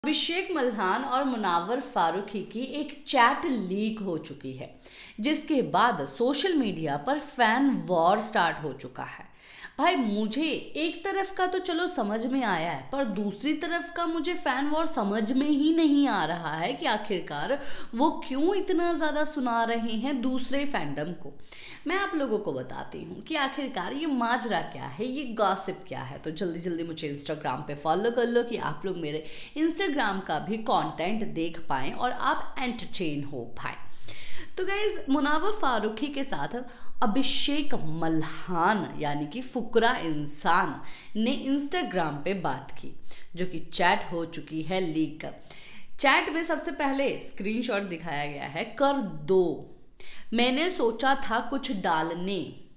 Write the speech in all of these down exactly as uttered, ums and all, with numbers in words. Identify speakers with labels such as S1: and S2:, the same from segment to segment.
S1: अभिषेक मल्हान और मुनावर फारूकी की एक चैट लीक हो चुकी है, जिसके बाद सोशल मीडिया पर फैन वॉर स्टार्ट हो चुका है। भाई मुझे एक तरफ का तो चलो समझ में आया है, पर दूसरी तरफ का मुझे फैन वॉर समझ में ही नहीं आ रहा है कि आखिरकार वो क्यों इतना ज़्यादा सुना रहे हैं दूसरे फैंडम को। मैं आप लोगों को बताती हूँ कि आखिरकार ये माजरा क्या है, ये गॉसिप क्या है। तो जल्दी जल्दी मुझे इंस्टाग्राम पे फॉलो कर लो कि आप लोग मेरे इंस्टाग्राम का भी कंटेंट देख पाएँ और आप एंटरटेन हो पाए। तो गाइज, मुनावर फारूकी के साथ अभिषेक मल्हान यानी कि फुकरा इंसान ने इंस्टाग्राम पे बात की, जो कि चैट हो चुकी है लीक। चैट में सबसे पहले स्क्रीनशॉट दिखाया गया है, कर दो मैंने सोचा था कुछ डालने,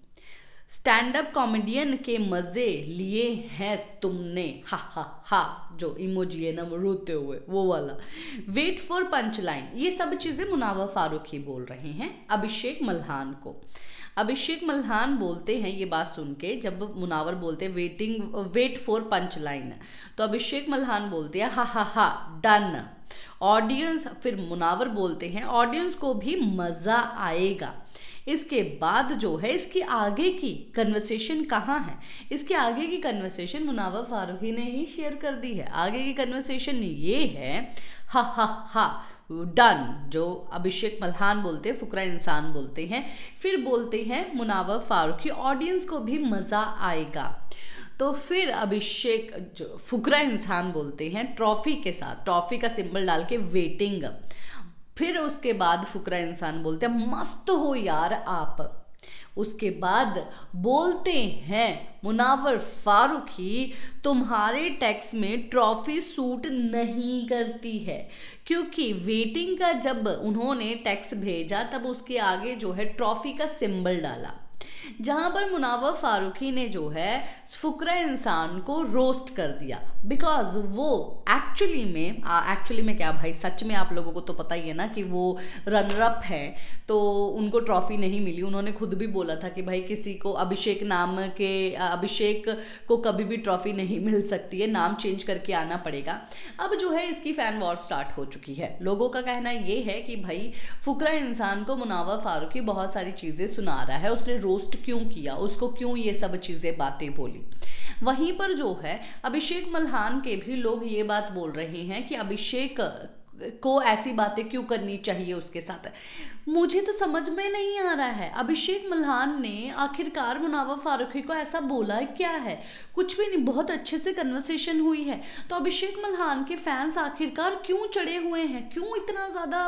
S1: स्टैंड अप कॉमेडियन के मजे लिए हैं तुमने, हा हा हा, जो इमोजी है ना वो रोते हुए वो वाला, वेट फॉर पंच लाइन। ये सब चीजें मुनावर फारूकी बोल रहे हैं अभिषेक मल्हान को। अभिषेक मल्हान बोलते हैं ये बात सुन के, जब मुनावर बोलते हैं waiting wait for punch line, तो अभिषेक मल्हान बोलते हैं हा हा हा डन। ऑडियंस, फिर मुनावर बोलते हैं ऑडियंस को भी मजा आएगा। इसके बाद जो है इसकी आगे की कन्वर्सेशन कहाँ है, इसके आगे की कन्वर्सेशन मुनावर फारूकी ने ही शेयर कर दी है। आगे की कन्वर्सेशन ये है हा हा हा डन, जो अभिषेक मल्हान बोलते हैं, फुकरा इंसान बोलते हैं। फिर बोलते हैं मुनावर फारूकी ऑडियंस को भी मज़ा आएगा। तो फिर अभिषेक जो फुकरा इंसान बोलते हैं ट्रॉफी के साथ, ट्रॉफी का सिंबल डाल के वेटिंग। फिर उसके बाद फुकरा इंसान बोलते हैं मस्त हो यार आप। उसके बाद बोलते हैं मुनावर फारूकी तुम्हारे टेक्स्ट में ट्रॉफी सूट नहीं करती है, क्योंकि वेटिंग का जब उन्होंने टेक्स्ट भेजा तब उसके आगे जो है ट्रॉफी का सिंबल डाला, जहां पर मुनावर फारूकी ने जो है फुकरा इंसान को रोस्ट कर दिया। बिकॉज वो एक्चुअली में एक्चुअली में क्या भाई, सच में आप लोगों को तो पता ही है ना कि वो रनर अप है, तो उनको ट्रॉफी नहीं मिली। उन्होंने खुद भी बोला था कि भाई किसी को अभिषेक नाम के अभिषेक को कभी भी ट्रॉफी नहीं मिल सकती है, नाम चेंज करके आना पड़ेगा। अब जो है इसकी फैन वॉर स्टार्ट हो चुकी है। लोगों का कहना ये है कि भाई फुकरा इंसान को मुनावर फारूकी बहुत सारी चीज़ें सुना रहा है, उसने रोस्ट क्यों किया, उसको क्यों ये सब चीज़ें बातें बोली। वहीं पर जो है अभिषेक मल्हान के भी लोग ये बात बोल रहे हैं कि अभिषेक को ऐसी बातें क्यों करनी चाहिए उसके साथ। मुझे तो समझ में नहीं आ रहा है अभिषेक मल्हान ने आखिरकार मुनावर फारूकी को ऐसा बोला क्या है। कुछ भी नहीं, बहुत अच्छे से कन्वर्सेशन हुई है। तो अभिषेक मल्हान के फैंस आखिरकार क्यों चढ़े हुए हैं, क्यों इतना ज़्यादा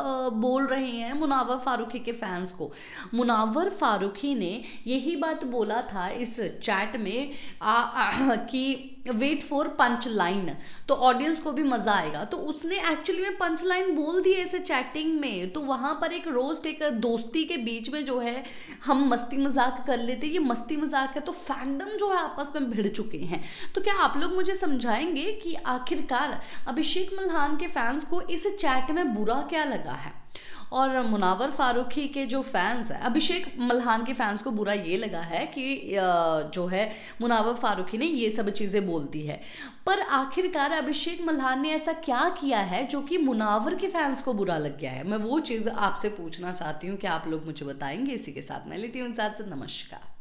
S1: बोल रहे हैं मुनावर फारूकी के फैंस को। मुनावर फारूकी ने यही बात बोला था इस चैट में आ, आ, कि वेट फॉर पंच लाइन, तो ऑडियंस को भी मजा आएगा। तो उसने एक्चुअली में पंच लाइन बोल दी ऐसे चैटिंग में, तो वहां पर एक रोस्ट, एक दोस्ती के बीच में जो है हम मस्ती मजाक कर लेते, ये मस्ती मजाक है। तो फैंडम जो है आपस में भिड़ चुके हैं। तो क्या आप लोग मुझे समझाएंगे कि आखिरकार अभिषेक मल्हान के फैंस को इस चैट में बुरा क्या लगा है, और मुनावर फारूकी के जो फैंस हैं, अभिषेक मल्हान के फैंस को बुरा ये लगा है कि जो है मुनावर फारूकी ने ये सब चीज़ें बोलती है। पर आखिरकार अभिषेक मल्हान ने ऐसा क्या किया है जो कि मुनावर के फैंस को बुरा लग गया है, मैं वो चीज़ आपसे पूछना चाहती हूँ कि आप लोग मुझे बताएंगे। इसी के साथ मैं लेती हूँ इजाज़त, नमस्कार।